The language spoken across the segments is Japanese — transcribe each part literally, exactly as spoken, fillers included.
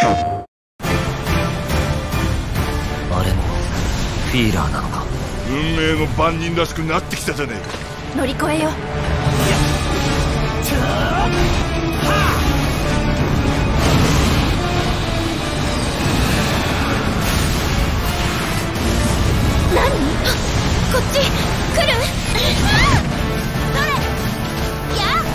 あれもフィーラーなのか。 運命の番人らしくなってきたじゃねえか。 乗り越えよう。何？こっち来る？それ！や！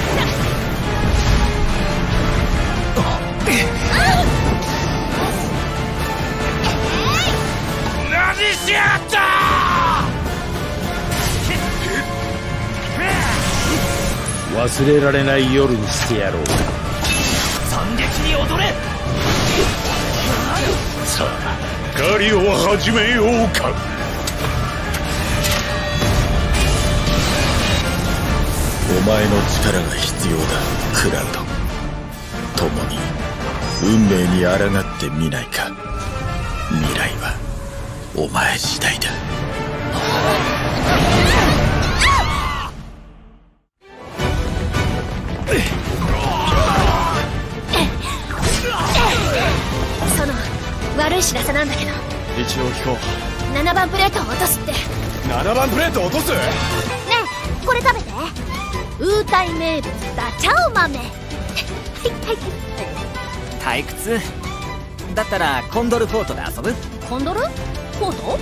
何しやがった！ 忘れられない夜にしてやろう。 惨劇に踊れ！ さあ狩りを始めようか。お前の力が必要だクラウド。共に運命に抗ってみないか。未来はお前次第だ。 その悪い知らせなんだけど、 一応聞こう。 ななばんプレートを落とすって。 ななばんプレート落とす？ ねえ、これ食べて。ウータイ名物ダチャオ豆。はいはい。 退屈だったらコンドルフォートで遊ぶ？ コンドルフォート？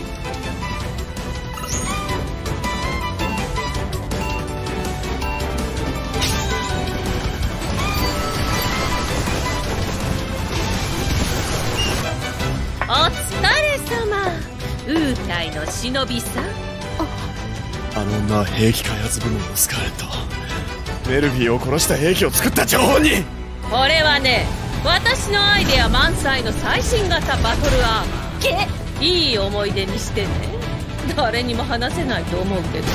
お疲れ様。ウータイの忍びさん。 あの女は兵器開発部門のスカーレット。メルフィーを殺した兵器を作った張本人。 これはね、私のアイデア満載の最新型バトルアーマー。いい思い出にしてね。誰にも話せないと思うけど。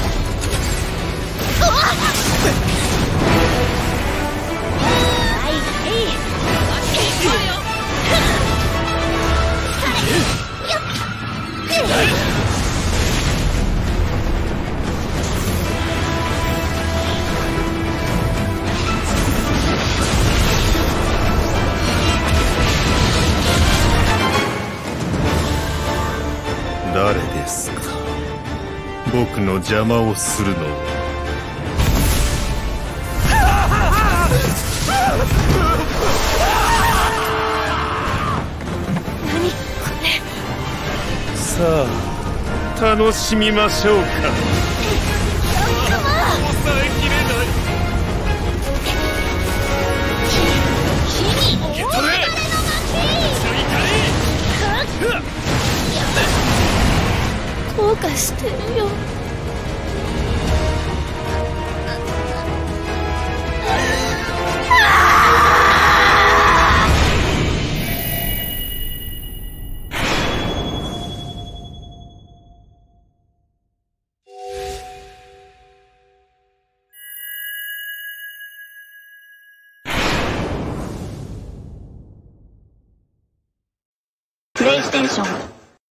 はいはい。 誰ですか？僕の邪魔をするのは。 何これ。 さあ楽しみましょうか。抑えきれない。受け取れ！ 後悔してるよ。プレイステーション